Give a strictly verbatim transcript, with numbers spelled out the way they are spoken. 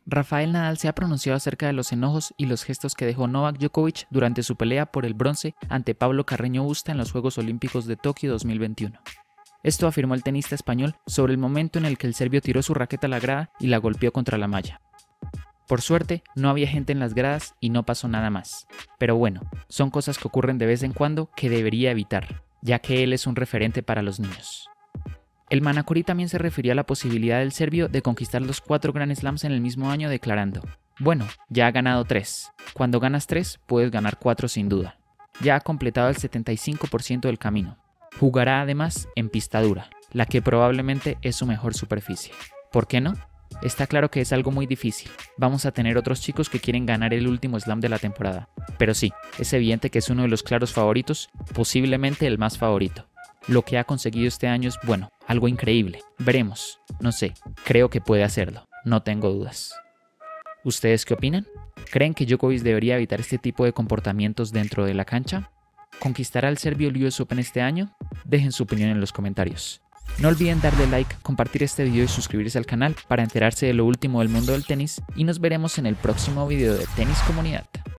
Rafael Nadal se ha pronunciado acerca de los enojos y los gestos que dejó Novak Djokovic durante su pelea por el bronce ante Pablo Carreño Busta en los Juegos Olímpicos de Tokio dos mil veintiuno. Esto afirmó el tenista español sobre el momento en el que el serbio tiró su raqueta a la grada y la golpeó contra la malla. Por suerte, no había gente en las gradas y no pasó nada más. Pero bueno, son cosas que ocurren de vez en cuando que debería evitar, ya que él es un referente para los niños. El manacorí también se refirió a la posibilidad del serbio de conquistar los cuatro Grand Slams en el mismo año, declarando: bueno, ya ha ganado tres. Cuando ganas tres, puedes ganar cuatro sin duda. Ya ha completado el setenta y cinco por ciento del camino. Jugará además en pista dura, la que probablemente es su mejor superficie. ¿Por qué no? Está claro que es algo muy difícil. Vamos a tener otros chicos que quieren ganar el último slam de la temporada. Pero sí, es evidente que es uno de los claros favoritos, posiblemente el más favorito. Lo que ha conseguido este año es, bueno, algo increíble. Veremos. No sé, creo que puede hacerlo. No tengo dudas. ¿Ustedes qué opinan? ¿Creen que Djokovic debería evitar este tipo de comportamientos dentro de la cancha? ¿Conquistará el serbio el U S Open este año? Dejen su opinión en los comentarios. No olviden darle like, compartir este video y suscribirse al canal para enterarse de lo último del mundo del tenis, y nos veremos en el próximo video de Tenis Comunidad.